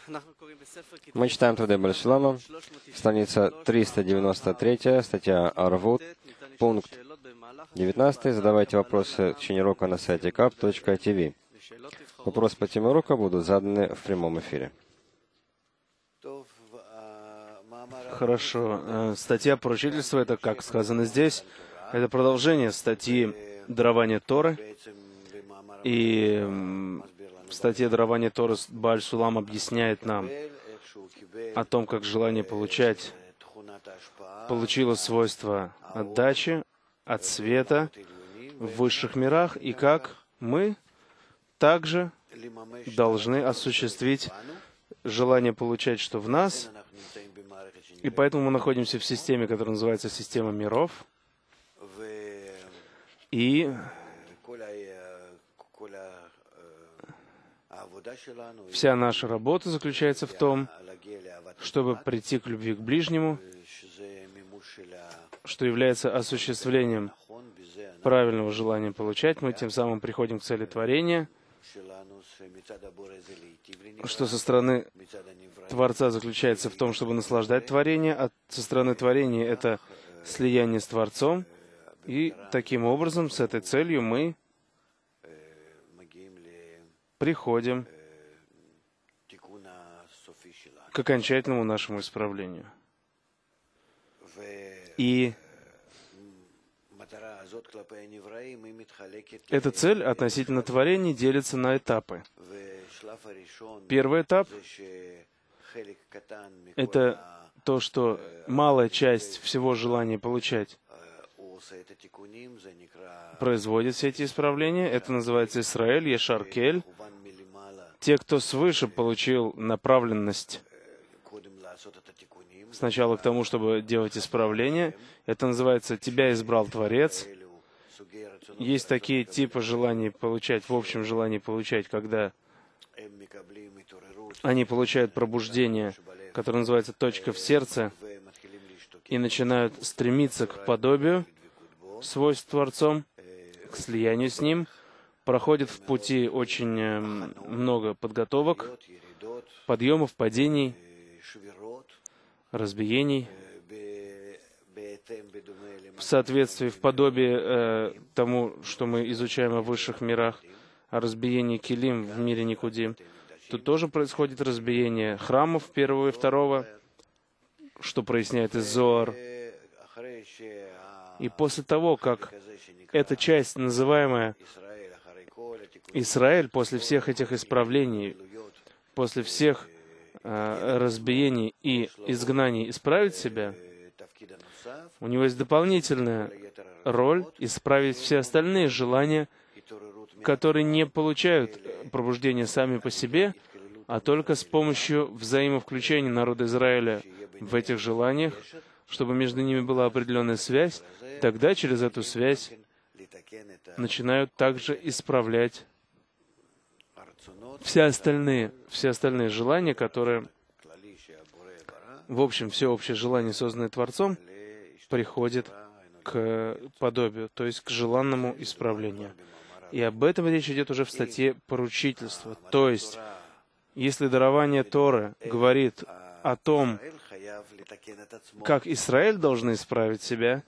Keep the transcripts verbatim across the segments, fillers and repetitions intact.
Мы читаем Труды Бальшалама, страница триста девяносто три, статья Арвут, пункт девятнадцатый. Задавайте вопросы в течение урока на сайте кап точка ти ви. Вопросы по теме урока будут заданы в прямом эфире. Хорошо. Статья поручительства, это, как сказано здесь, это продолжение статьи «Дарование Торы». И в статье «Дарование Торы» Бааль Сулам объясняет нам о том, как желание получать получило свойство отдачи от света в высших мирах, и как мы также должны осуществить желание получать, что в нас. И поэтому мы находимся в системе, которая называется система миров. И вся наша работа заключается в том, чтобы прийти к любви к ближнему, что является осуществлением правильного желания получать. Мы тем самым приходим к цели творения, что со стороны Творца заключается в том, чтобы наслаждать творение, а со стороны творения это слияние с Творцом. И таким образом, с этой целью мы приходим к окончательному нашему исправлению. И эта цель относительно творения делится на этапы. Первый этап — это то, что малая часть всего желания получать производит все эти исправления. Это называется Исраэль, Ешар Кель. Те, кто свыше получил направленность сначала к тому, чтобы делать исправления, это называется «Тебя избрал Творец». Есть такие типы желаний получать, в общем желании получать, когда они получают пробуждение, которое называется «точка в сердце», и начинают стремиться к подобию свойств Творцом, к слиянию с Ним, проходят в пути очень много подготовок, подъемов, падений, разбиений, в соответствии, в подобии э, тому, что мы изучаем о высших мирах, о разбиении килим в мире Никудим. Тут тоже происходит разбиение храмов первого и второго, что проясняет из Зоар. И после того, как эта часть, называемая Исраэль, после всех этих исправлений, после всех э, разбиений и изгнаний исправит себя, у него есть дополнительная роль исправить все остальные желания, которые не получают пробуждения сами по себе, а только с помощью взаимовключения народа Израиля в этих желаниях, чтобы между ними была определенная связь. Тогда через эту связь начинают также исправлять все остальные, все остальные желания, которые, в общем, все общее желание, созданное Творцом, приходит к подобию, то есть к желанному исправлению. И об этом речь идет уже в статье «Поручительство». То есть, если дарование Торы говорит о том, как Израиль должен исправить себя,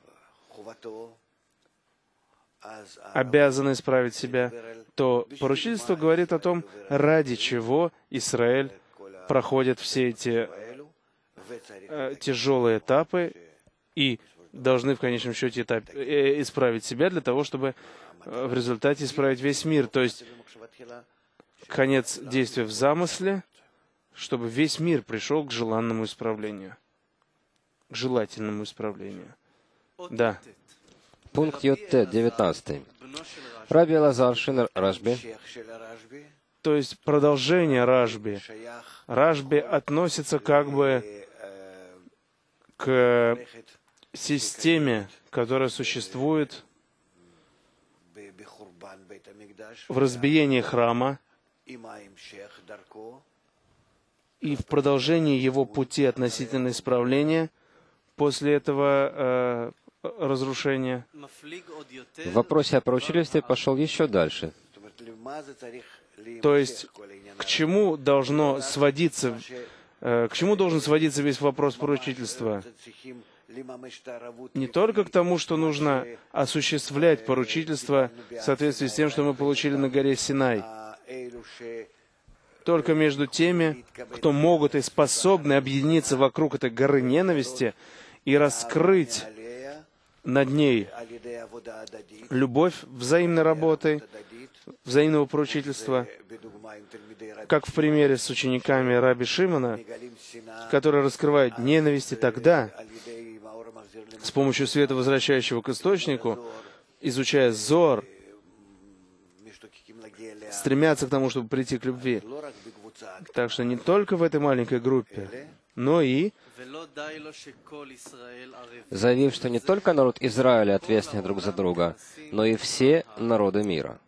обязан исправить себя, то поручительство говорит о том, ради чего Израиль проходит все эти э, тяжелые этапы и должны в конечном счете этап, э, исправить себя для того, чтобы э, в результате исправить весь мир. То есть конец действия в замысле, чтобы весь мир пришел к желанному исправлению, к желательному исправлению. Да. Пункт Йот-Тет, девятнадцатый. Раби Элазар Шинер Рашби. То есть продолжение Рашби. Рашби относится как бы к системе, которая существует в разбиении храма и в продолжении его пути относительно исправления после этого э, разрушения. В вопросе о поручительстве пошел еще дальше. То есть, к чему должно сводиться, э, к чему должен сводиться весь вопрос поручительства? Не только к тому, что нужно осуществлять поручительство в соответствии с тем, что мы получили на горе Синай. Только между теми, кто могут и способны объединиться вокруг этой горы ненависти и раскрыть над ней любовь взаимной работы, взаимного поручительства, как в примере с учениками Раби Шимона, которые раскрывают ненависть, и тогда, с помощью света, возвращающего к источнику, изучая Зор, стремятся к тому, чтобы прийти к любви. Так что не только в этой маленькой группе, но и заявив, что не только народ Израиля ответственны друг за друга, но и все народы мира.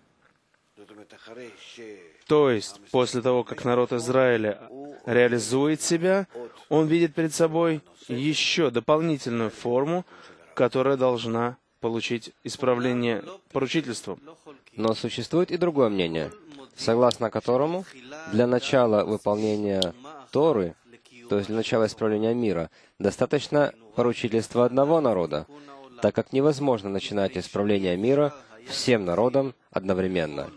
То есть, после того, как народ Израиля реализует себя, он видит перед собой еще дополнительную форму, которая должна получить исправление поручительством. Но существует и другое мнение, согласно которому для начала выполнения Торы, то есть для начала исправления мира, достаточно поручительства одного народа, так как невозможно начинать исправление мира всем народам одновременно.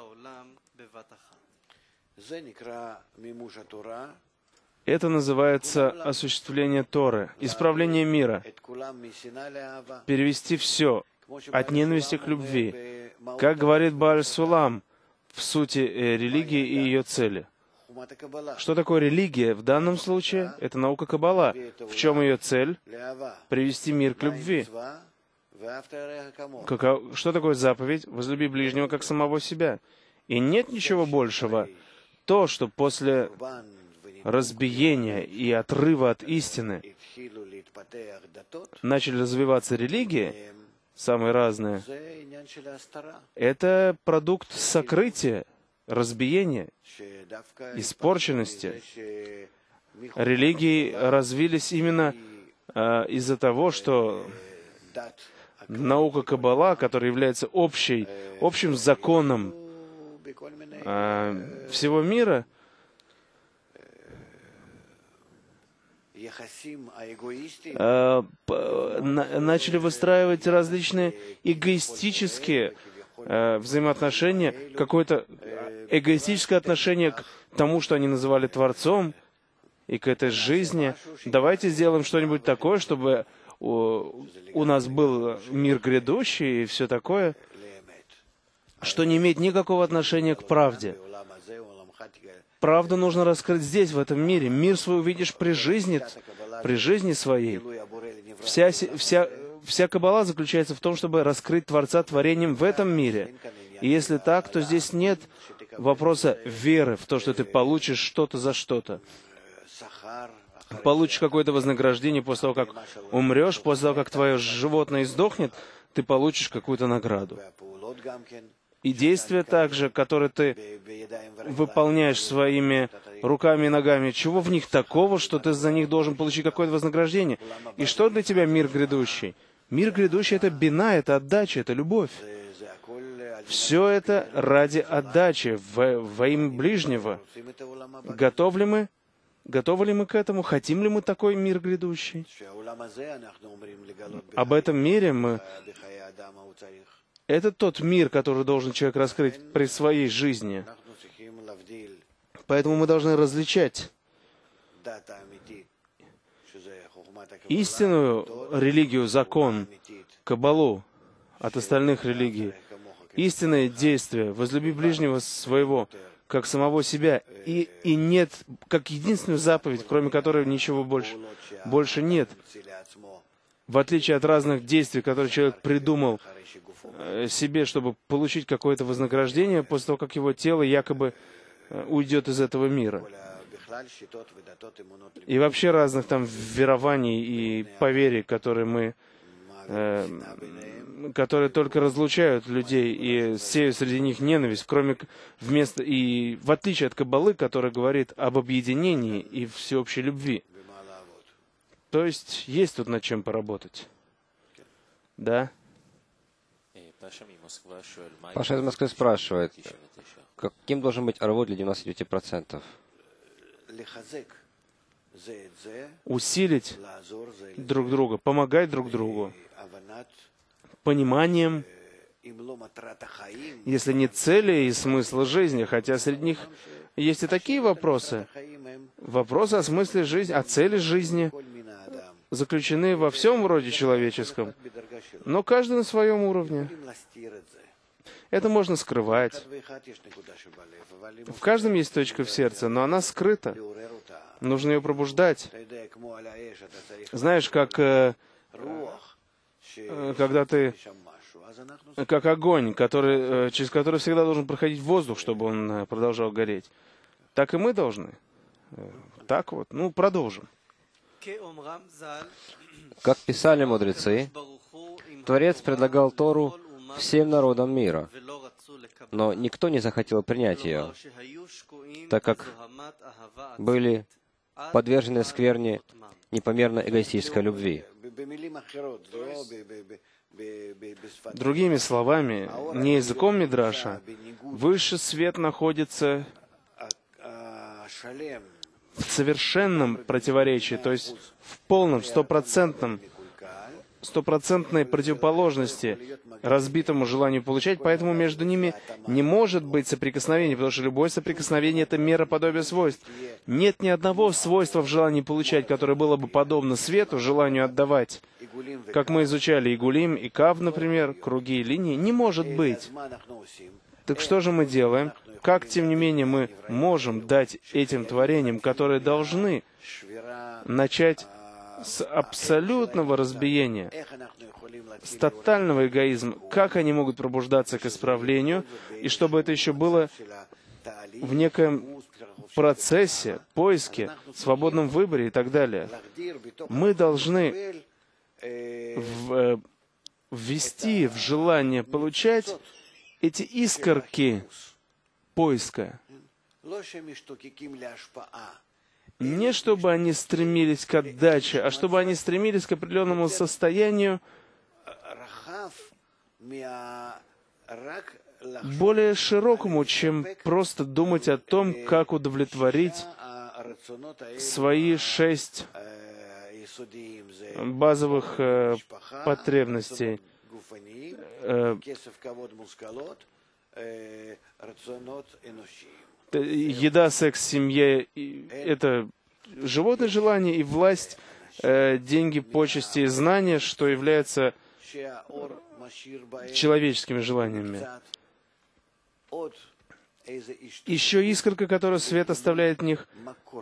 Это называется осуществление Торы, исправление мира, перевести все от ненависти к любви, как говорит Бааль Сулам в сути религии и ее цели. Что такое религия в данном случае? Это наука Каббала. В чем ее цель? Привести мир к любви. Каков... Что такое заповедь? Возлюби ближнего как самого себя. И нет ничего большего. То, что после разбиения и отрыва от истины начали развиваться религии, самые разные, это продукт сокрытия, разбиения, испорченности. Религии развились именно э, из-за того, что наука Каббала, которая является общей, общим законом э, всего мира, э, на, начали выстраивать различные эгоистические э, взаимоотношения, какое-то эгоистическое отношение к тому, что они называли Творцом, и к этой жизни. Давайте сделаем что-нибудь такое, чтобы у, у нас был мир грядущий и все такое, что не имеет никакого отношения к правде. Правду нужно раскрыть здесь, в этом мире. Мир свой увидишь при жизни, при жизни своей. Вся, вся, вся Каббала заключается в том, чтобы раскрыть Творца творением в этом мире. И если так, то здесь нет вопроса веры в то, что ты получишь что-то за что-то. Получишь какое-то вознаграждение после того, как умрешь, после того, как твое животное издохнет, ты получишь какую-то награду. И действия также, которые ты выполняешь своими руками и ногами, чего в них такого, что ты за них должен получить какое-то вознаграждение? И что для тебя мир грядущий? Мир грядущий — это бина, это отдача, это любовь. Все это ради отдачи во, во имя ближнего. Готовы ли мы? Готовы ли мы к этому? Хотим ли мы такой мир грядущий? Об этом мире мы... Это тот мир, который должен человек раскрыть при своей жизни. Поэтому мы должны различать истинную религию, закон, Каббалу от остальных религий, истинное действие, возлюби ближнего своего, как самого себя, и, и нет, как единственную заповедь, кроме которой ничего больше, больше нет. В отличие от разных действий, которые человек придумал себе, чтобы получить какое-то вознаграждение после того, как его тело якобы уйдет из этого мира. И вообще разных там верований и поверий, которые мы, э, которые только разлучают людей и сеют среди них ненависть, кроме вместо и в отличие от Каббалы, которая говорит об объединении и всеобщей любви. То есть есть тут над чем поработать. Да? Паша из Москвы спрашивает, каким должен быть арвуд для девяноста девяти процентов? Усилить друг друга, помогать друг другу, пониманием, если не цели и смысла жизни, хотя среди них есть и такие вопросы. Вопросы о смысле жизни, о цели жизни заключены во всем роде человеческом, но каждый на своем уровне. Это можно скрывать. В каждом есть точка в сердце, но она скрыта. Нужно ее пробуждать. Знаешь, как э, э, когда ты, как огонь, который, э, через который всегда должен проходить воздух, чтобы он э, продолжал гореть. Так и мы должны. Э, так вот. Ну, продолжим. Как писали мудрецы, Творец предлагал Тору всем народам мира, но никто не захотел принять ее, так как были подвержены скверне непомерно эгоистической любви. Другими словами, не языком Мидраша, высший свет находится в совершенном противоречии, то есть в полном, стопроцентном, стопроцентной противоположности разбитому желанию получать, поэтому между ними не может быть соприкосновения, потому что любое соприкосновение — это мера подобия свойств. Нет ни одного свойства в желании получать, которое было бы подобно свету, желанию отдавать. Как мы изучали Игулим и Кав, например, круги и линии, не может быть. Так что же мы делаем? Как, тем не менее, мы можем дать этим творениям, которые должны начать с абсолютного разбиения, с тотального эгоизма, как они могут пробуждаться к исправлению, и чтобы это еще было в некоем процессе, поиске, свободном выборе и так далее. Мы должны в, ввести в желание получать эти искорки поиска. Не чтобы они стремились к отдаче, а чтобы они стремились к определенному состоянию более широкому, чем просто думать о том, как удовлетворить свои шесть базовых э, потребностей. Э, еда, секс, семья — это животное желание, и власть, э, деньги, почести и знания, что является человеческими желаниями. Еще искорка, которую свет оставляет в них,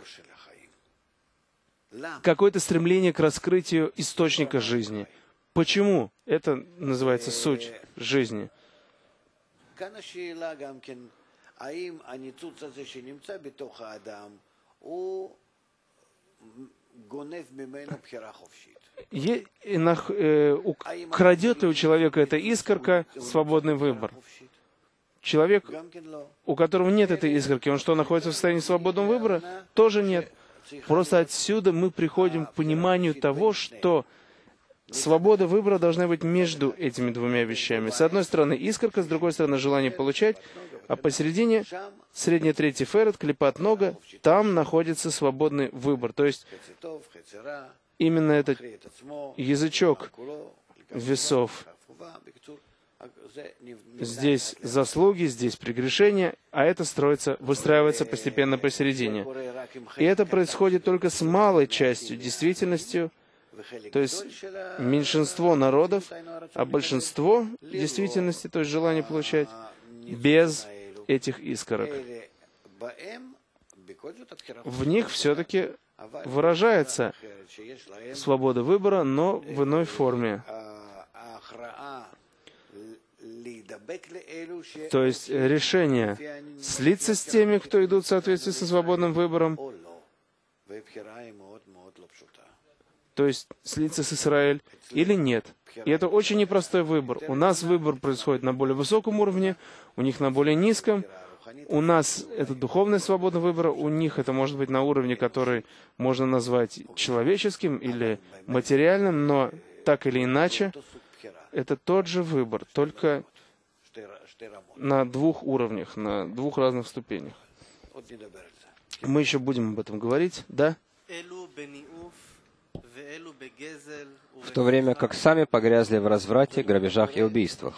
какое-то стремление к раскрытию источника жизни. Почему? Это называется суть жизни. Е, э, крадет ли у человека эта искорка свободный выбор? Человек, у которого нет этой искорки, он что, находится в состоянии свободного выбора? Тоже нет. Просто отсюда мы приходим к пониманию того, что свобода выбора должна быть между этими двумя вещами. С одной стороны искорка, с другой стороны желание получать, а посередине средняя третья ферет, клипат нога, там находится свободный выбор. То есть именно этот язычок весов. Здесь заслуги, здесь прегрешения, а это строится, выстраивается постепенно посередине. И это происходит только с малой частью, действительностью, то есть меньшинство народов, а большинство действительности, то есть желание получать, без этих искорок. В них все-таки выражается свобода выбора, но в иной форме. То есть решение слиться с теми, кто идут в соответствии со свободным выбором, то есть слиться с Израилем или нет. И это очень непростой выбор. У нас выбор происходит на более высоком уровне, у них на более низком. У нас это духовная свобода выбора, у них это может быть на уровне, который можно назвать человеческим или материальным, но так или иначе, Это тот же выбор, только на двух уровнях, на двух разных ступенях. Мы еще будем об этом говорить, да? В то время как сами погрязли в разврате, грабежах и убийствах.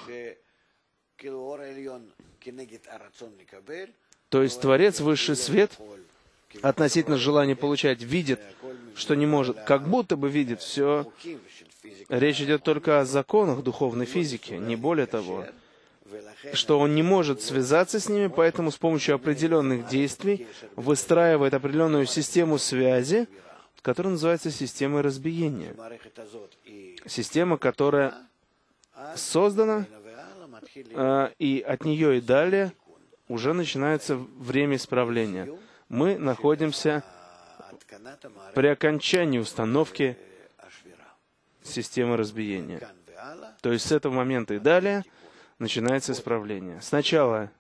То есть Творец, высший свет, относительно желания получать, видит, что не может, как будто бы видит все. Речь идет только о законах духовной физики, не более того. Что он не может связаться с ними, поэтому с помощью определенных действий выстраивает определенную систему связи, которая называется системой разбиения. Система, которая создана, и от нее и далее уже начинается время исправления. Мы находимся при окончании установки системы разбиения. То есть с этого момента и далее начинается исправление. Сначала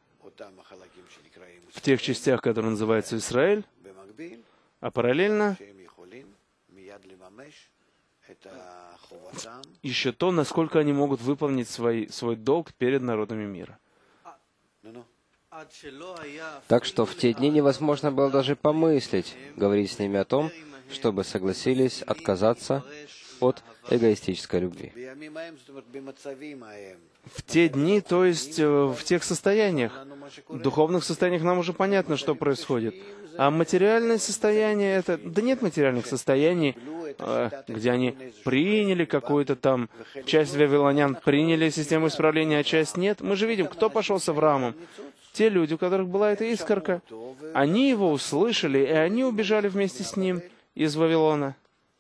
в тех частях, которые называются Израиль, а параллельно еще то, насколько они могут выполнить свой, свой долг перед народами мира. Так что в те дни невозможно было даже помыслить, говорить с ними о том, чтобы согласились отказаться от эгоистической любви. В те дни, то есть в тех состояниях, в духовных состояниях нам уже понятно, что происходит. А материальное состояние это... Да нет материальных состояний, где они приняли какую-то там... Часть вавилонян приняли систему исправления, а часть нет. Мы же видим, кто пошел с Авраамом. Те люди, у которых была эта искорка, они его услышали, и они убежали вместе с ним из Вавилона.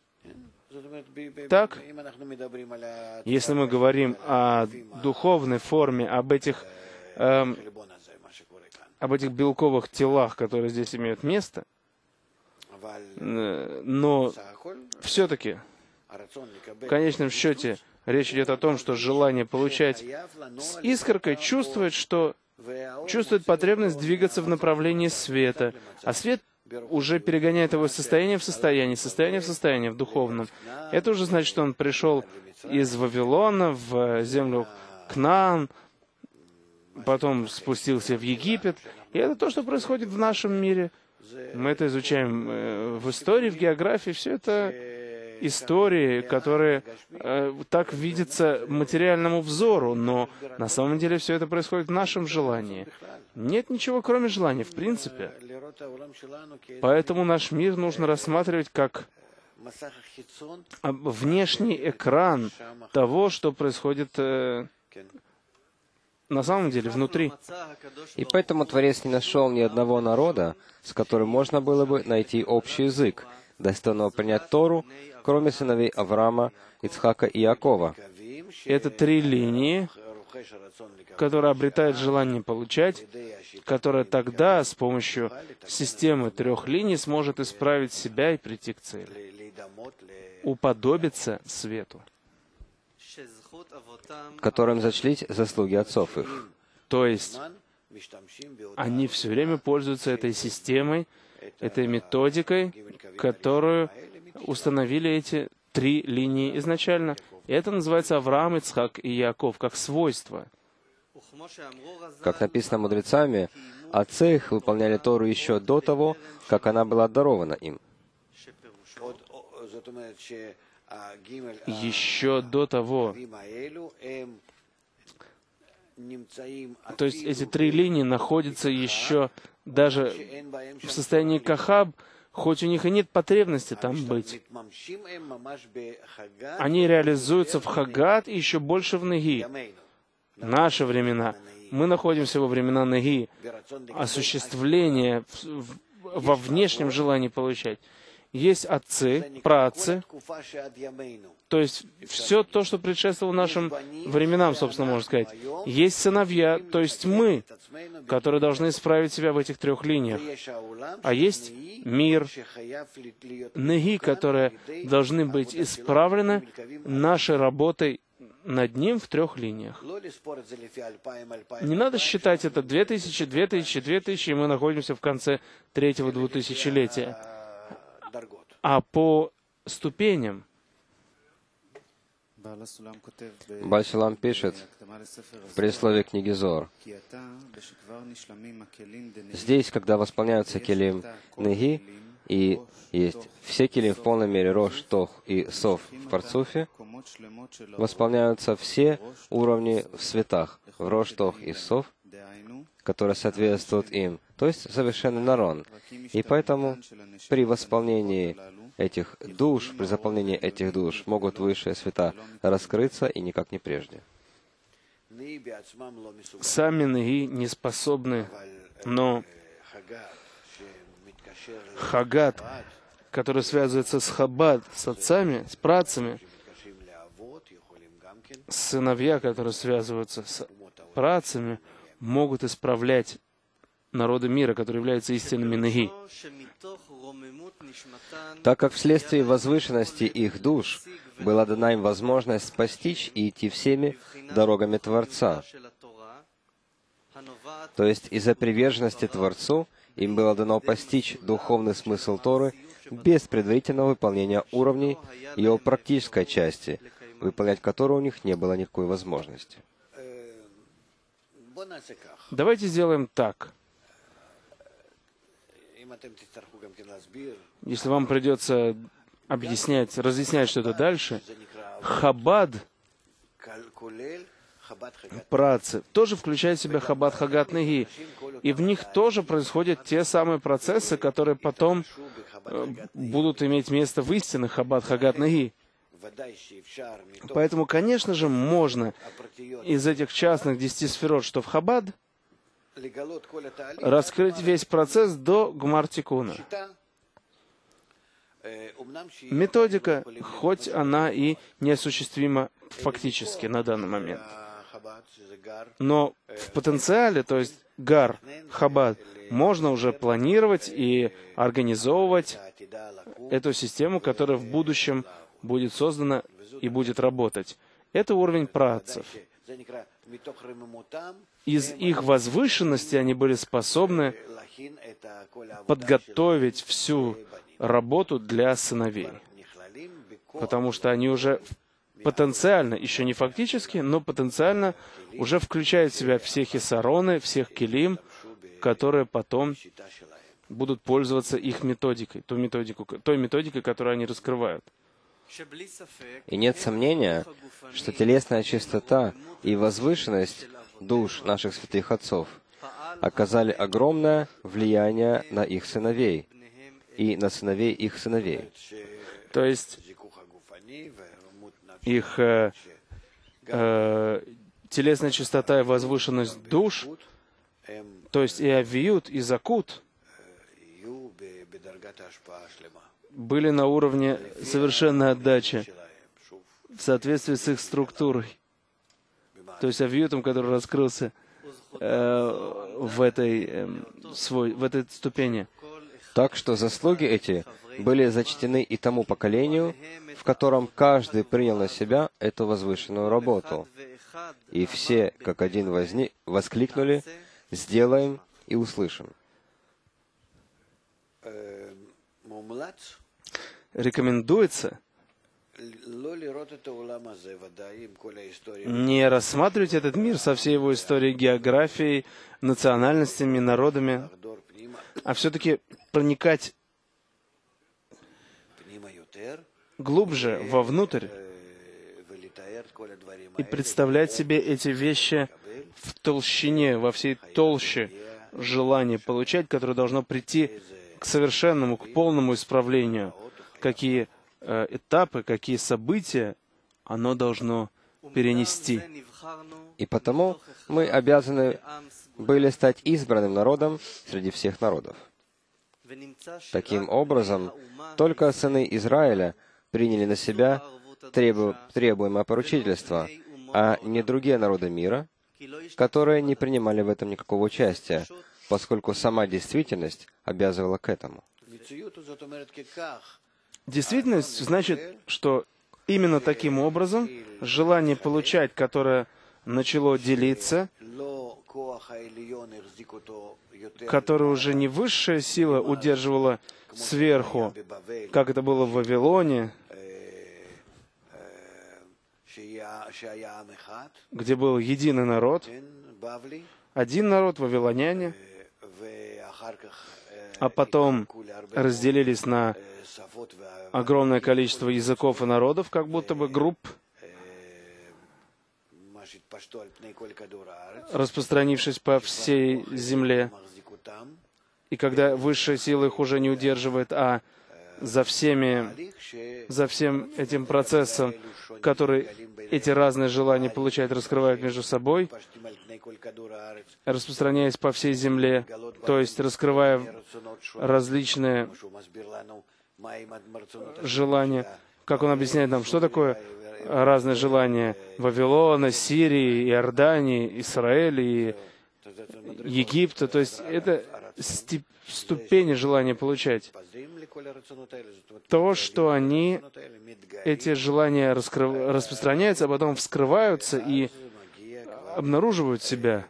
Так, если мы говорим о духовной форме, об этих, эм, об этих белковых телах, которые здесь имеют место, э, но все-таки, в конечном счете, речь идет о том, что желание получать с искоркой чувствует, что чувствует потребность двигаться в направлении света, а свет уже перегоняет его из состояния в состояние, состояние в состояние, в духовном. Это уже значит, что он пришел из Вавилона в землю Кнаан, потом спустился в Египет. И это то, что происходит в нашем мире. Мы это изучаем в истории, в географии. Все это истории, которые э, так видятся материальному взору, но на самом деле все это происходит в нашем желании. Нет ничего, кроме желания, в принципе. Поэтому наш мир нужно рассматривать как внешний экран того, что происходит э, на самом деле внутри. И поэтому Творец не нашел ни одного народа, с которым можно было бы найти общий язык, достойного принять Тору, кроме сыновей Авраама, Ицхака и Иакова. Это три линии, которые обретают желание получать, которая тогда с помощью системы трех линий сможет исправить себя и прийти к цели. Уподобиться свету, которым зачлить заслуги отцов их. То есть они все время пользуются этой системой, этой методикой, которую установили эти три линии изначально. И это называется Авраам, Ицхак и Иаков, как свойство. Как написано мудрецами, отцы их выполняли Тору еще до того, как она была дарована им. Еще до того. То есть эти три линии находятся еще даже в состоянии Кахаб, хоть у них и нет потребности там быть. Они реализуются в Хагат и еще больше в Неги. Наши времена. Мы находимся во времена Неги. Осуществление во внешнем желании получать. Есть отцы, праотцы, то есть все то, что предшествовало нашим временам, собственно, можно сказать. Есть сыновья, то есть мы, которые должны исправить себя в этих трех линиях. А есть мир, неги, которые должны быть исправлены нашей работой над ним в трех линиях. Не надо считать это две тысячи, две тысячи, две тысячи, и мы находимся в конце третьего двухтысячелетия. А по ступеням, Бааль Сулам пишет в предисловии книги Зоар: здесь, когда восполняются келим неги, и есть все келим в полной мере рош, тох и сов в парцуфе, восполняются все уровни в светах, в рош, тох и сов, которые соответствуют им, то есть совершенный нарон. И поэтому при восполнении этих душ, при заполнении этих душ могут высшие света раскрыться и никак не прежде. Сами неги не способны, но Хагат, который связывается с Хабад, с отцами, с працами, сыновья, которые связываются с працами, могут исправлять народы мира, которые являются истинными неги. Так как вследствие возвышенности их душ была дана им возможность постичь и идти всеми дорогами Творца. То есть из-за приверженности Творцу им было дано постичь духовный смысл Торы без предварительного выполнения уровней его практической части, выполнять которую у них не было никакой возможности. Давайте сделаем так. Если вам придется объяснять, разъяснять что-то дальше, Хабад, працы, тоже включает в себя Хабад Хагат Неги. И в них тоже происходят те самые процессы, которые потом э, будут иметь место в истинных Хабад Хагат Неги. Поэтому, конечно же, можно из этих частных десяти сферот, что в Хабад, раскрыть весь процесс до Гмар-Тикуна. Методика, хоть она и неосуществима фактически на данный момент, но в потенциале, то есть Гар, Хабад, можно уже планировать и организовывать эту систему, которая в будущем будет создана и будет работать. Это уровень праотцев. Из их возвышенности они были способны подготовить всю работу для сыновей, потому что они уже потенциально, еще не фактически, но потенциально уже включают в себя все хисароны, всех келим, которые потом будут пользоваться их методикой, той методикой, той методикой, которую они раскрывают. И нет сомнения, что телесная чистота и возвышенность душ наших святых отцов оказали огромное влияние на их сыновей и на сыновей их сыновей. То есть их э, э, телесная чистота и возвышенность душ, то есть и авиют, и закут, были на уровне совершенной отдачи в соответствии с их структурой. То есть авиютом, который раскрылся э, в, этой, э, свой, в этой ступени. Так что заслуги эти были зачтены и тому поколению, в котором каждый принял на себя эту возвышенную работу. И все, как один, возник, воскликнули: «Сделаем и услышим». Рекомендуется не рассматривать этот мир со всей его историей, географией, национальностями, народами, а все-таки проникать глубже, вовнутрь, и представлять себе эти вещи в толщине, во всей толще желания получать, которое должно прийти к совершенному, к полному исправлению. Какие э, этапы, какие события оно должно перенести. И потому мы обязаны были стать избранным народом среди всех народов. Таким образом, только сыны Израиля приняли на себя требу, требуемое поручительство, а не другие народы мира, которые не принимали в этом никакого участия, поскольку сама действительность обязывала к этому. Действительность значит, что именно таким образом желание получать, которое начало делиться, которое уже не высшая сила удерживала сверху, как это было в Вавилоне, где был единый народ, один народ, вавилоняне, а потом разделились на огромное количество языков и народов, как будто бы групп, распространившись по всей земле. И когда высшая сила их уже не удерживает, а за всеми, за всем этим процессом, который эти разные желания получают, раскрывают между собой, распространяясь по всей земле, то есть раскрывая различные желания. Как он объясняет нам, что такое разные желания Вавилона, Сирии, Иордании, Израиля и Египта. То есть это ступени желания получать. То, что они, эти желания раскрыв... распространяются, а потом вскрываются и обнаруживают себя.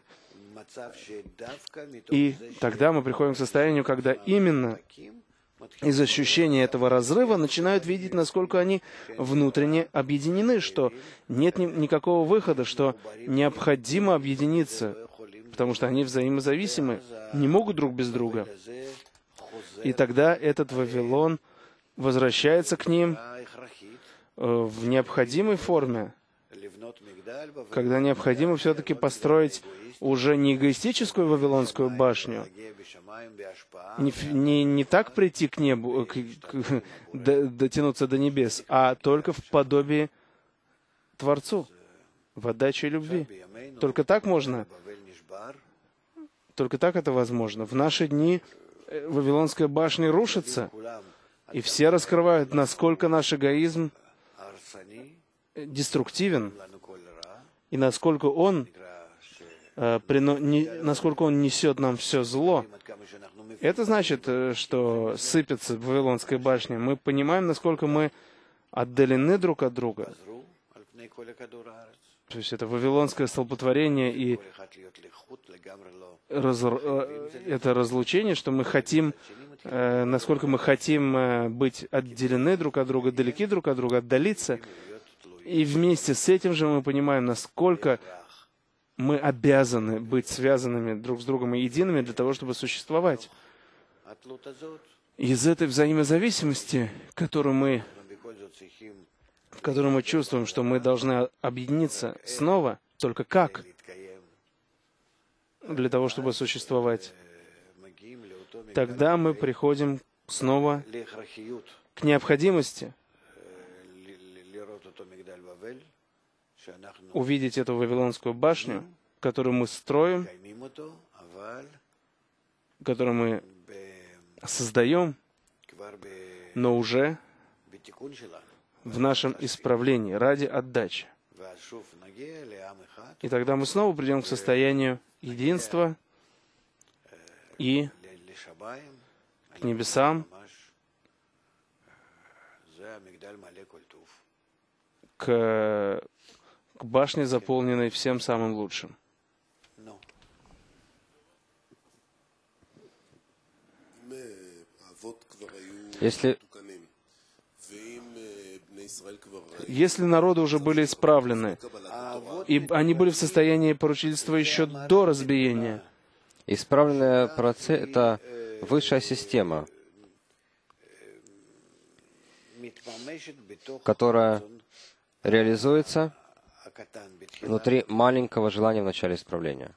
И тогда мы приходим к состоянию, когда именно из ощущения этого разрыва начинают видеть, насколько они внутренне объединены, что нет ни, никакого выхода, что необходимо объединиться, потому что они взаимозависимы, не могут друг без друга. И тогда этот Вавилон возвращается к ним в необходимой форме, когда необходимо все-таки построить уже не эгоистическую Вавилонскую башню, не, не, не так прийти к небу, к, к, до, дотянуться до небес, а только в подобии Творцу, в отдаче любви. Только так можно, только так это возможно. В наши дни Вавилонская башня рушится, и все раскрывают, насколько наш эгоизм деструктивен, и насколько он, э, прино, не, насколько он несет нам все зло. Это значит, что сыпется Вавилонская башня. Мы понимаем, насколько мы отдалены друг от друга. То есть это вавилонское столпотворение и раз, это разлучение, что мы хотим, э, насколько мы хотим э, быть отделены друг от друга, далеки друг от друга, отдалиться. И вместе с этим же мы понимаем, насколько мы обязаны быть связанными друг с другом и едиными для того, чтобы существовать. Из этой взаимозависимости, которую мы, в которой мы чувствуем, что мы должны объединиться снова, только как? Для того, чтобы существовать. Тогда мы приходим снова к необходимости увидеть эту Вавилонскую башню, которую мы строим, которую мы создаем, но уже в нашем исправлении, ради отдачи. И тогда мы снова придем к состоянию единства и к небесам, к, к башне, заполненной всем самым лучшим. Если, если народы уже были исправлены, и они были в состоянии поручительства еще до разбиения, исправленная процесс — это высшая система, которая реализуется внутри маленького желания в начале исправления.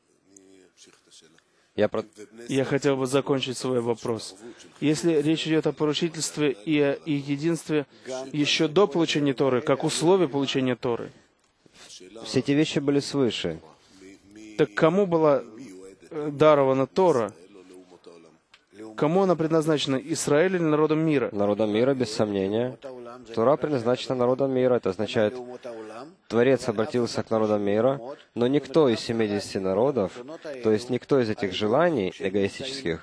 Я, про... Я хотел бы закончить свой вопрос. Если речь идет о поручительстве и о и единстве еще до получения Торы, как условие получения Торы, все эти вещи были свыше. так кому была дарована Тора? Кому она предназначена? Израилю или народам мира? Народом мира, без сомнения. Тора предназначена народам мира. Это означает, Творец обратился к народам мира, но никто из семидесяти народов, то есть никто из этих желаний эгоистических,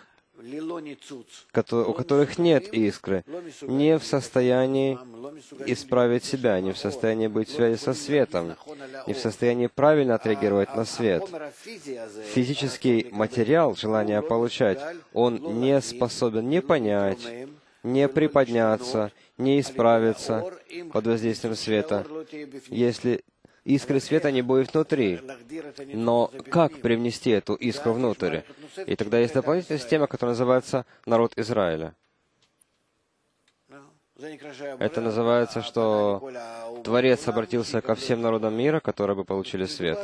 у которых нет искры, не в состоянии исправить себя, не в состоянии быть в связи со светом, не в состоянии правильно отреагировать на свет. Физический материал, желание получать, он не способен не понять, не приподняться не исправится под воздействием света, если искры света не будет внутри. Но как привнести эту искру внутрь? И тогда есть дополнительная система, которая называется народ Израиля. Это называется, что Творец обратился ко всем народам мира, которые бы получили свет.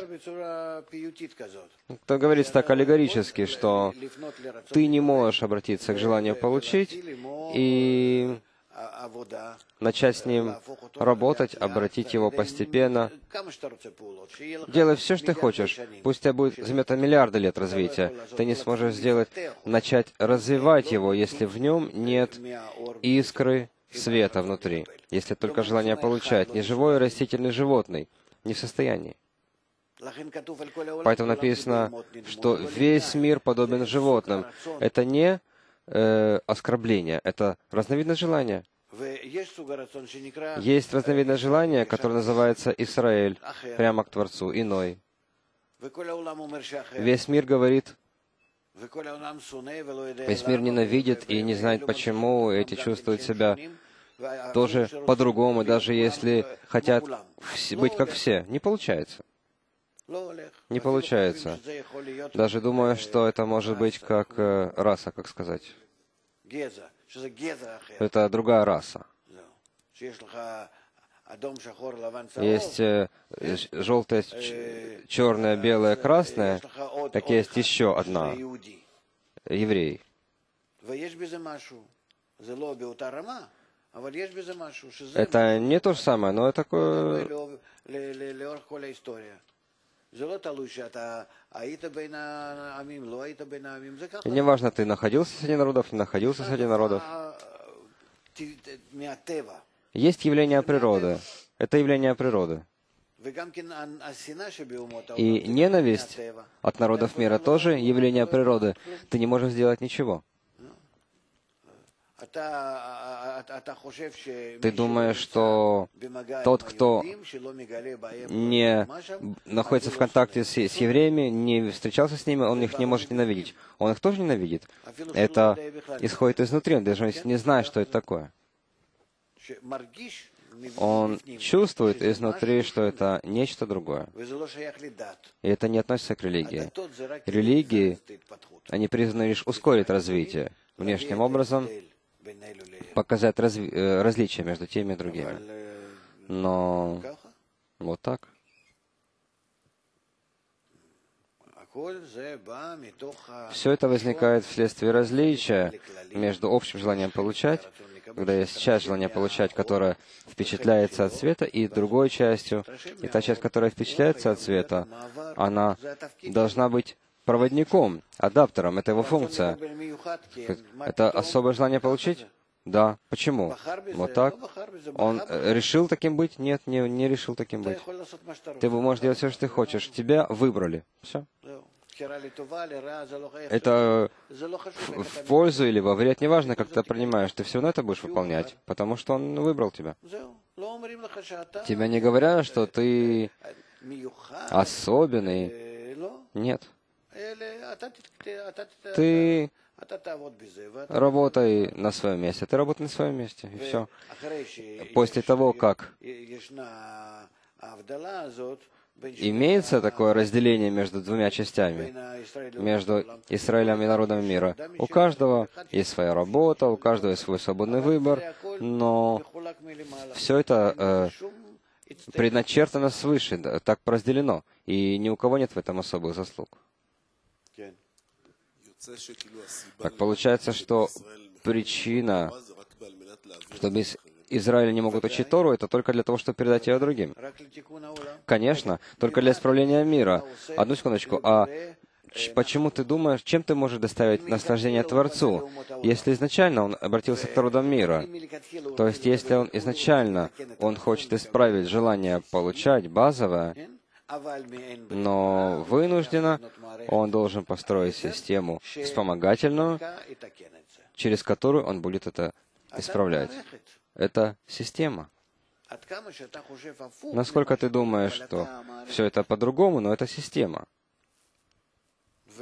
Это говорится так аллегорически, что ты не можешь обратиться к желанию получить и начать с ним работать, обратить его постепенно. Делай все, что ты хочешь. Пусть у тебя будет займет миллиарды лет развития. Ты не сможешь сделать, начать развивать его, если в нем нет искры света внутри, если только желание получать, не живой, растительный, животный, не в состоянии. Поэтому написано, что весь мир подобен животным. Это не э, оскорбление, это разновидность желания. Есть разновидность желания, которое называется Исраэль, прямо к Творцу, иной. Весь мир говорит, весь мир ненавидит и не знает почему, эти чувствуют себя тоже по-другому, даже если хотят быть как все. Не получается. Не получается. Даже думаю, что это может быть как э, раса, как сказать. Это другая раса. Есть э, желтое, черное, белое, красное, так есть еще одна. Евреи. Это не то же самое, но это такое... И не важно, ты находился среди народов, не находился среди народов. Есть явление природы. Это явление природы. И ненависть от народов мира тоже явление природы. Ты не можешь сделать ничего. Ты думаешь, что тот, кто не находится в контакте с, с евреями, не встречался с ними, он их не может ненавидеть. Он их тоже ненавидит. Это исходит изнутри, он даже не знает, что это такое. Он чувствует изнутри, что это нечто другое. И это не относится к религии. Религии, они призваны лишь ускорить развитие, внешним образом показать разви различия между теми и другими. Но вот так. Все это возникает вследствие различия между общим желанием получать, когда есть часть желания получать, которая впечатляется от света, и другой частью, и та часть, которая впечатляется от света, она должна быть проводником, адаптером, это его функция. Это особое желание получить? Да. Почему? Вот так. Он решил таким быть? Нет, не, не решил таким быть. Ты можешь делать все, что ты хочешь. Тебя выбрали. Все. Это в, в пользу или во вред, неважно, как ты это принимаешь, ты все равно это будешь выполнять, потому что он выбрал тебя. Тебя не говорят, что ты особенный. Нет. Ты работай на своем месте. Ты работай на своем месте, и все. После того, как имеется такое разделение между двумя частями, между Израилем и народом мира, у каждого есть своя работа, у каждого есть свой свободный выбор, но все это э, предначертано свыше, так разделено, и ни у кого нет в этом особых заслуг. Так получается, что причина, чтобы Израиль не могут учить Тору, это только для того, чтобы передать ее другим. Конечно, только для исправления мира. Одну секундочку. А почему ты думаешь, чем ты можешь доставить наслаждение Творцу, если изначально он обратился к народам мира? То есть, если он изначально, он хочет исправить желание получать базовое, но вынужденно он должен построить систему вспомогательную, через которую он будет это исправлять. Это система. Насколько ты думаешь, что все это по-другому, но это система.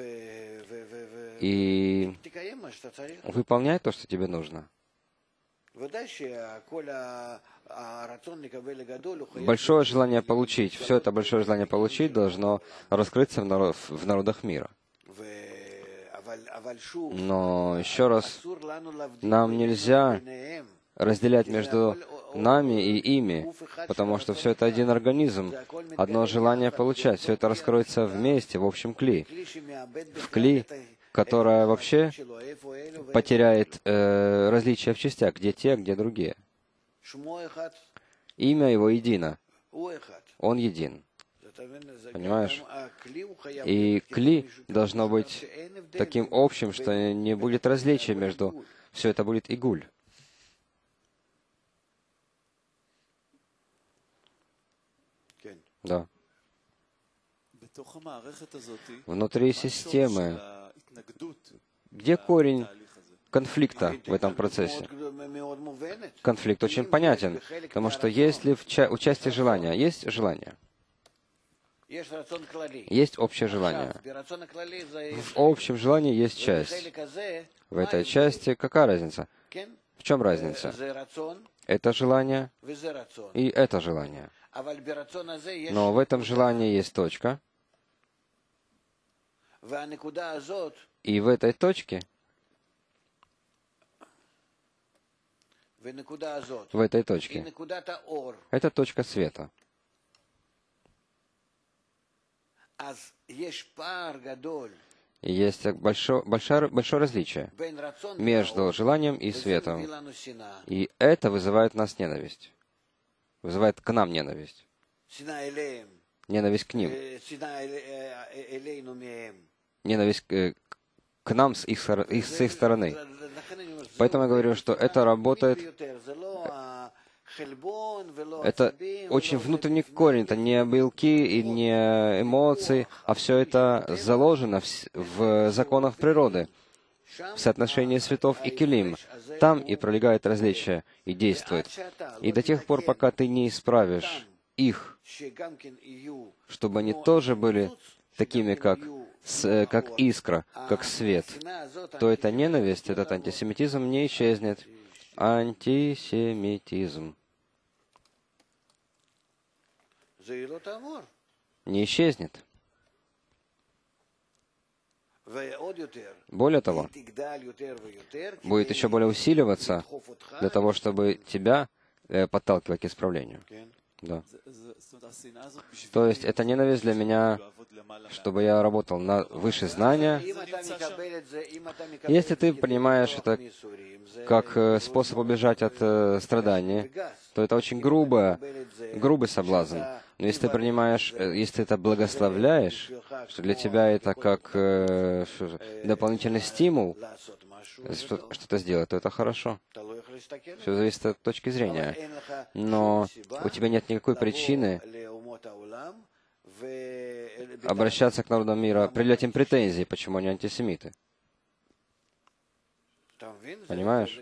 И выполняй то, что тебе нужно. Большое желание получить, все это большое желание получить должно раскрыться в, народ, в народах мира. Но еще раз, нам нельзя разделять между нами и ими, потому что все это один организм, одно желание получать. Все это раскроется вместе, в общем кли. В кли, которое вообще потеряет э, различия в частях, где те, где другие. Имя его едино. Он един. Понимаешь? И кли должно быть таким общим, что не будет различия между... Все это будет игуль. Да. Внутри системы, где корень конфликта в этом процессе? Конфликт очень понятен, потому что если в ча- участие желания, есть желание, есть общее желание. В общем желании есть часть. В этой части какая разница? В чем разница? Это желание и это желание. Но в этом желании есть точка. И в этой точке, в этой точке, это точка света. И есть большое, большое, большое различие между желанием и светом. И это вызывает в нас ненависть. Вызывает к нам ненависть. Ненависть к ним. Ненависть к, к нам с их, с их стороны. Поэтому я говорю, что это работает... Это очень внутренний корень, это не белки и не эмоции, а все это заложено в, в законах природы, в соотношении светов и келим. Там и пролегает различие, и действует. И до тех пор, пока ты не исправишь их, чтобы они тоже были такими, как, с, как искра, как свет, то эта ненависть, этот антисемитизм не исчезнет. Антисемитизм не исчезнет. Более того, будет еще более усиливаться для того, чтобы тебя э, подталкивать к исправлению. Да. То есть это ненависть для меня, чтобы я работал на выше знания. Если ты принимаешь это как э, способ убежать от э, страданий, то это очень грубо, грубый соблазн. Но если ты принимаешь, э, если ты это благословляешь, что для тебя это как э, что, дополнительный стимул что, что-то сделать, то это хорошо. Все зависит от точки зрения. Но у тебя нет никакой причины обращаться к народам мира, предъявлять им претензии, почему они антисемиты. Понимаешь?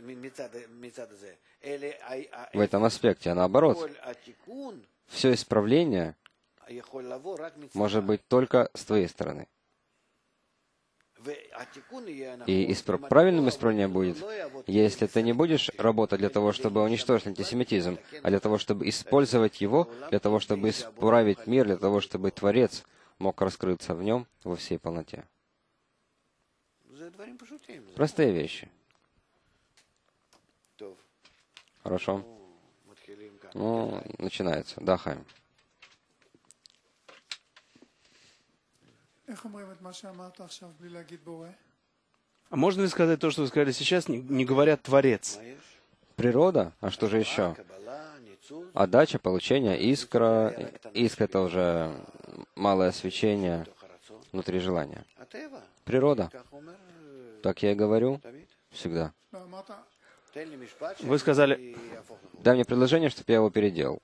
В этом аспекте, а наоборот, все исправление может быть только с твоей стороны. И исправ... правильным исправлением будет, если ты не будешь работать для того, чтобы уничтожить антисемитизм, а для того, чтобы использовать его, для того, чтобы исправить мир, для того, чтобы Творец мог раскрыться в нем во всей полноте. Простые вещи. Хорошо. Ну, начинается. Да, Хайм. А можно ли сказать то, что вы сказали сейчас, не, не говоря «творец»? Природа? А что же еще? Отдача, получение, искра. Искра — это уже малое свечение внутри желания. Природа. Так я и говорю всегда. Вы сказали... Дай мне предложение, чтобы я его переделал.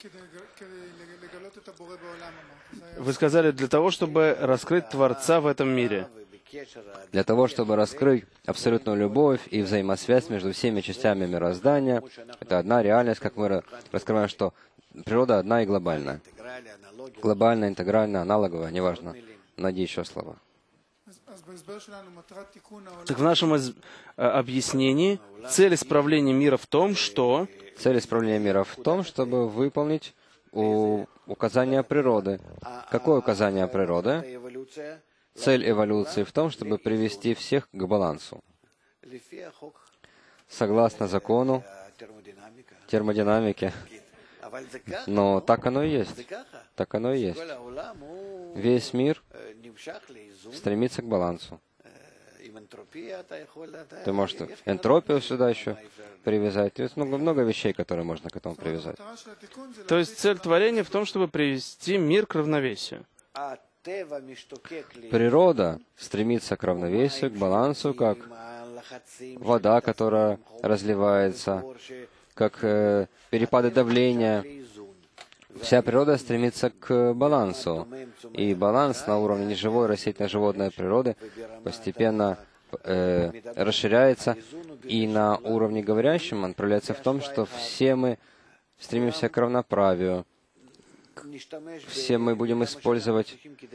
Вы сказали, для того, чтобы раскрыть Творца в этом мире. Для того, чтобы раскрыть абсолютную любовь и взаимосвязь между всеми частями мироздания. Это одна реальность, как мы раскрываем, что природа одна и глобальная. Глобальная, интегральная, аналоговая, неважно. Найди еще слова. Так в нашем из- а, объяснении цель исправления мира в том, что Цель исправления мира в том, чтобы выполнить у- указания природы. Какое указание природы? Цель эволюции в том, чтобы привести всех к балансу. Согласно закону термодинамики. Но так оно и есть. Так оно и есть. Весь мир стремится к балансу. Ты можешь энтропию сюда еще привязать. Есть много, много вещей, которые можно к этому привязать. То есть цель творения в том, чтобы привести мир к равновесию. Природа стремится к равновесию, к балансу, как вода, которая разливается, как э, перепады давления. Вся природа стремится к балансу. И баланс на уровне неживой растительно-животной природы постепенно э, расширяется. И на уровне говорящем он проявляется в том, что все мы стремимся к равноправию. Все мы будем использовать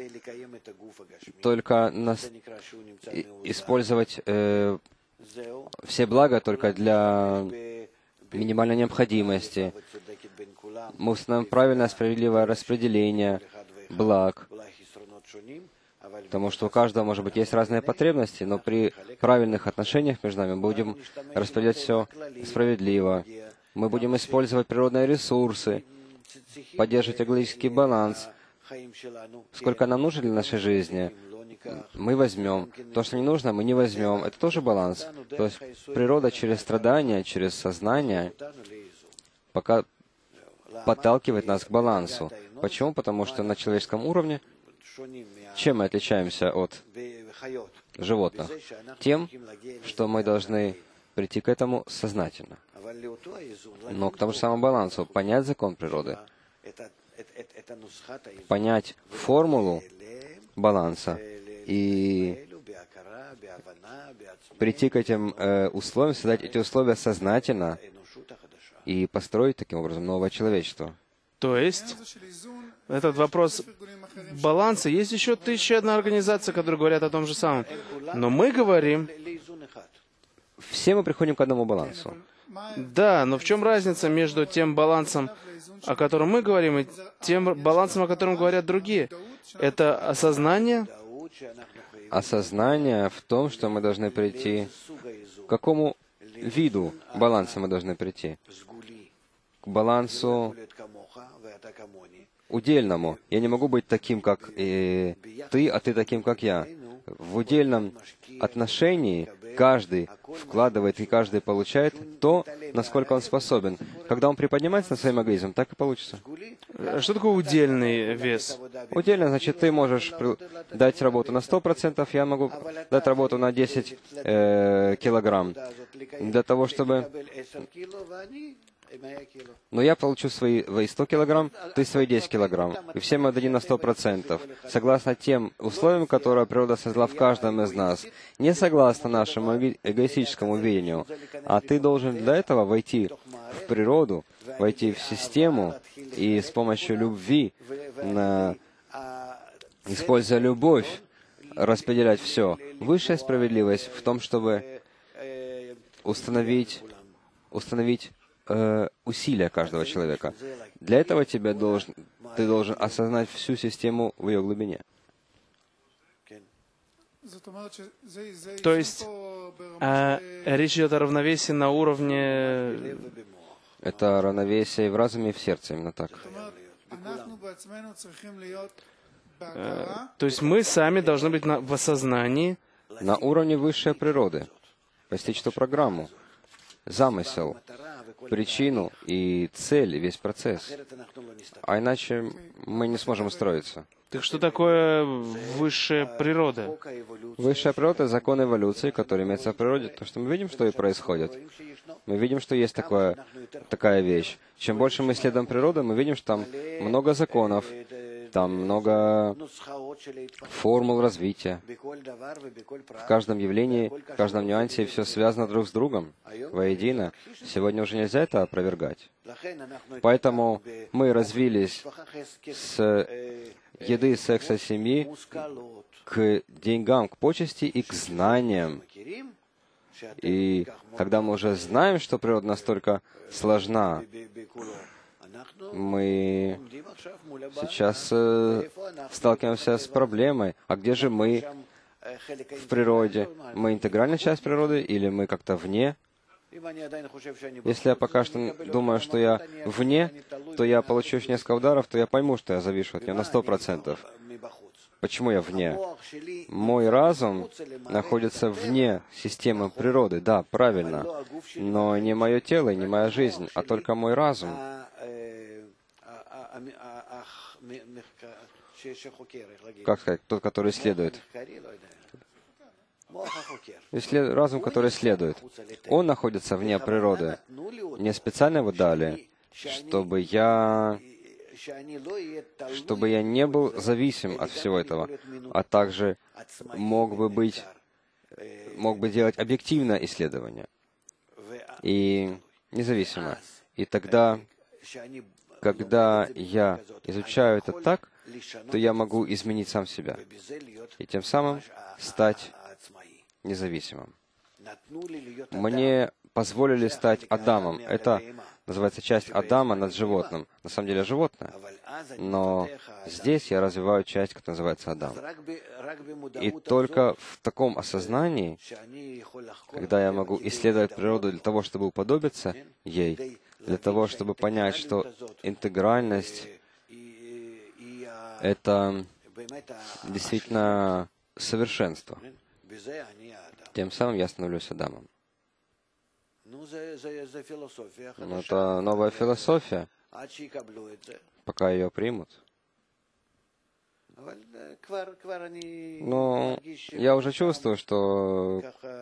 только нас, и- использовать э, все блага только для минимальной необходимости. Мы установим правильное, справедливое распределение благ, потому что у каждого, может быть, есть разные потребности, но при правильных отношениях между нами мы будем распределять все справедливо. Мы будем использовать природные ресурсы, поддерживать экологический баланс. Сколько нам нужно для нашей жизни, мы возьмем. То, что не нужно, мы не возьмем. Это тоже баланс. То есть природа через страдания, через сознание пока подталкивает нас к балансу. Почему? Потому что на человеческом уровне чем мы отличаемся от животных? Тем, что мы должны прийти к этому сознательно. Но к тому же самому балансу, понять закон природы, понять формулу баланса и прийти к этим э, условиям, создать эти условия сознательно и построить таким образом новое человечество. То есть, этот вопрос баланса, есть еще тысяча одна организация, которые говорят о том же самом. Но мы говорим, Все мы приходим к одному балансу. да, но в чем разница между тем балансом, о котором мы говорим, и тем балансом, о котором говорят другие? Это осознание? Осознание в том, что мы должны прийти... К какому виду баланса мы должны прийти? К балансу удельному. Я не могу быть таким, как э, ты, а ты таким, как я. В удельном отношении каждый вкладывает и каждый получает то, насколько он способен. Когда он приподнимается над своим эгоизмом, так и получится. Что такое удельный вес? Удельно, значит, ты можешь при- дать работу на сто процентов, я могу дать работу на десять э, килограмм. Для того, чтобы... Но я получу свои, свои сто килограмм, ты свои десять килограмм. И все мы отдадим на сто процентов. Согласно тем условиям, которые природа создала в каждом из нас. Не согласно нашему эго- эгоистическому видению. А ты должен для этого войти в природу, войти в систему и с помощью любви, на... используя любовь, распределять все. Высшая справедливость в том, чтобы установить, установить э, усилия каждого человека. Для этого тебе должен, ты должен осознать всю систему в ее глубине. То есть, а, речь идет о равновесии на уровне... Это равновесие и в разуме, и в сердце, именно так. э, То есть мы сами должны быть на- в осознании, На уровне высшей природы. Постичь ту программу, замысел, причину и цель, и весь процесс. А иначе мы не сможем устроиться. так что такое высшая природа? Высшая природа — закон эволюции, который имеется в природе. То, что мы видим, что и происходит. Мы видим, что есть такое, такая вещь. Чем больше мы исследуем природу, мы видим, что там много законов, там много формул развития. В каждом явлении, в каждом нюансе все связано друг с другом, воедино. Сегодня уже нельзя это опровергать. Поэтому мы развились с еды, секса, семьи к деньгам, к почести и к знаниям. И когда мы уже знаем, что природа настолько сложна, мы сейчас э, сталкиваемся с проблемой. А где же мы в природе? Мы интегральная часть природы или мы как-то вне? Если я пока что думаю, что я вне, то я получу еще несколько ударов, то я пойму, что я завишу от нее на сто процентов. Почему я вне? Мой разум находится вне системы природы. Да, правильно. Но не мое тело и не моя жизнь, а только мой разум. Как сказать, тот, который исследует. Исслед... Разум, который исследует. Он находится вне природы. Мне специально его дали, чтобы я... чтобы я не был зависим от всего этого, а также мог бы быть, мог бы делать объективное исследование и независимо. И тогда, когда я изучаю это так, то я могу изменить сам себя и тем самым стать независимым. Мне позволили стать Адамом. Это называется часть Адама над животным. На самом деле животное. Но здесь я развиваю часть, которая называется Адам. И только в таком осознании, когда я могу исследовать природу для того, чтобы уподобиться ей, для того, чтобы понять, что интегральность — это действительно совершенство, тем самым я становлюсь Адамом. Но это новая философия, пока ее примут. Но я уже чувствую, что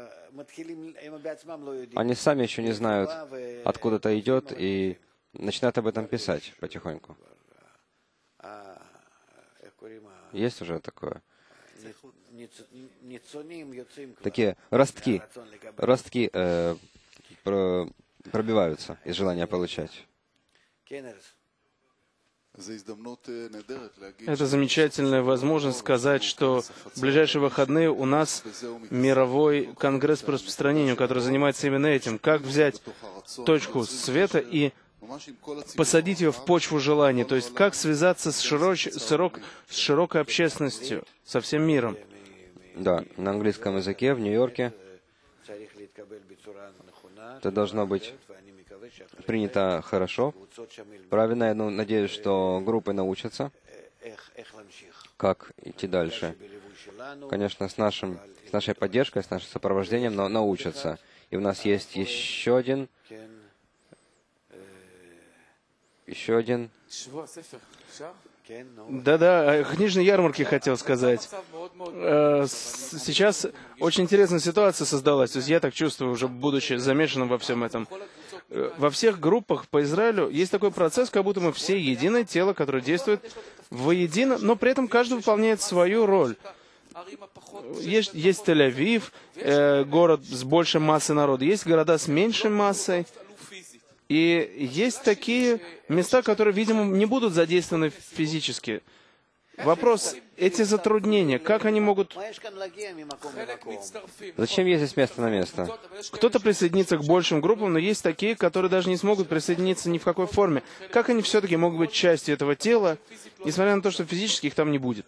они сами еще не знают, откуда это идет, и начинают об этом писать потихоньку. Есть уже такое. Такие ростки, ростки э, про, пробиваются из желания получать. Это замечательная возможность сказать, что в ближайшие выходные у нас мировой конгресс по распространению, который занимается именно этим. Как взять точку света и посадить ее в почву желаний, то есть как связаться с, широч... с, широк... с широкой общественностью, со всем миром. Да, на английском языке в Нью-Йорке это должно быть принято хорошо, правильно. Я надеюсь, что группы научатся, как идти дальше. Конечно, с, нашим, с нашей поддержкой, с нашим сопровождением, но научатся. И у нас есть еще один, еще один. Да-да, книжной ярмарки хотел сказать. Сейчас очень интересная ситуация создалась. То есть я так чувствую, уже будучи замешанным во всем этом. Во всех группах по Израилю есть такой процесс, как будто мы все единое тело, которое действует воедино, но при этом каждый выполняет свою роль. Есть, есть Тель-Авив, э, город с большей массой народа, есть города с меньшей массой. И есть такие места, которые, видимо, не будут задействованы физически. Вопрос, эти затруднения, как они могут... Зачем ездить с места на место? Кто-то присоединится к большим группам, но есть такие, которые даже не смогут присоединиться ни в какой форме. Как они все-таки могут быть частью этого тела, несмотря на то, что физически их там не будет?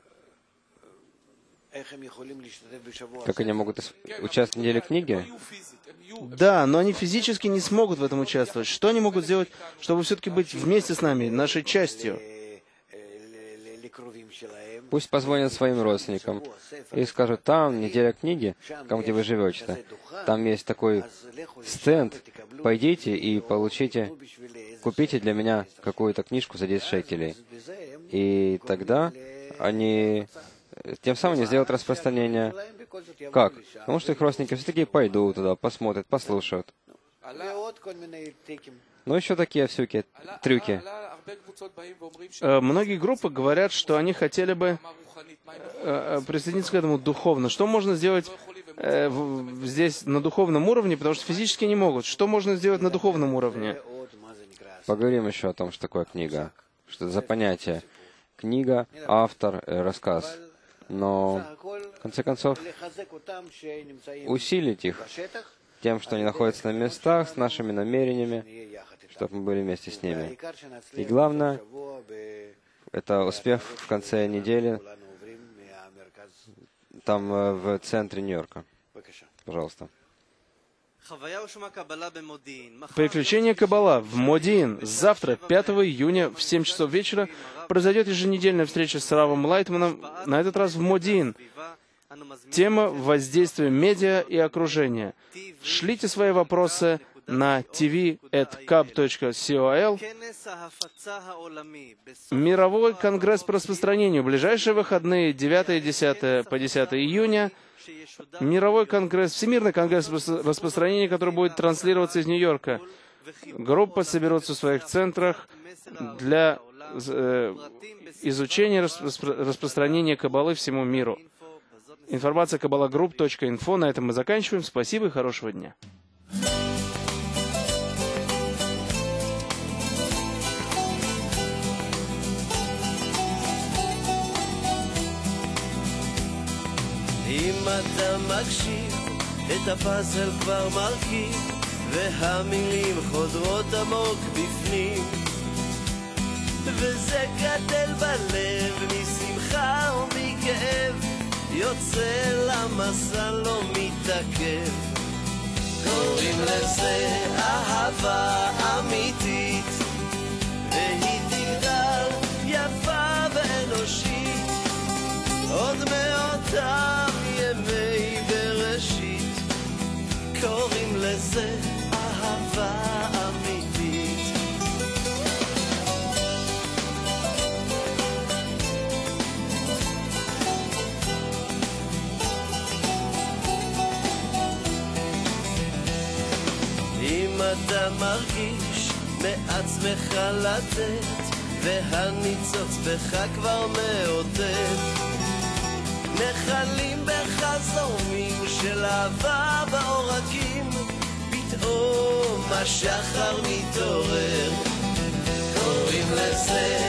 Как они могут участвовать в неделе книги? Да, но они физически не смогут в этом участвовать. Что они могут сделать, чтобы все-таки быть вместе с нами, нашей частью? Пусть позвонят своим родственникам и скажут, там неделя книги, там, где вы живете, там есть такой стенд, пойдите и получите, купите для меня какую-то книжку за десять шекелей. И тогда они... Тем самым не сделают распространение. Как? Потому что их родственники все-таки пойдут туда, посмотрят, послушают. Ну, еще такие всякие трюки. Многие группы говорят, что они хотели бы присоединиться к этому духовно. Что можно сделать здесь на духовном уровне, потому что физически не могут. Что можно сделать на духовном уровне? Поговорим еще о том, что такое книга. Что это за понятие. книга, автор, э, рассказ. Но, в конце концов, усилить их тем, что они находятся на местах, с нашими намерениями, чтобы мы были вместе с ними. И главное, это успех в конце недели, там в центре Нью-Йорка. Пожалуйста. Приключения Каббала в Модиин. Завтра, пятого июня, в семь часов вечера, произойдет еженедельная встреча с Равом Лайтманом, на этот раз в Модиин. Тема «Воздействие медиа и окружения». Шлите свои вопросы на ти ви эт каб точка кол. Мировой конгресс по распространению. Ближайшие выходные девятое и десятое по десятое июня. Мировой конгресс, Всемирный конгресс распространения, который будет транслироваться из Нью-Йорка. Группы соберутся в своих центрах для э, изучения распро распространения Каббалы всему миру. Информация каббалагрупп точка инфо. На этом мы заканчиваем. Спасибо и хорошего дня. אם אתה מקשיב, את הפאזל כבר מרכיב, והמילים חודרות עמוק בפנים, וזה גדל בלב משמחה ומכאב, יוצא למסע לא מתעכב. קוראים לזה אהבה אמיתית, והיא תגדל יפה ואנושית, עוד מאותם ימי בראשית. קוראים לזה אהבה אמיתית. אם אתה מרגיש מעצמך לתת, והניצוץ בך כבר מאותת, נחלים בחזומים של אהבה בעורקים, פתאום השחר מתעורר. קוראים לזה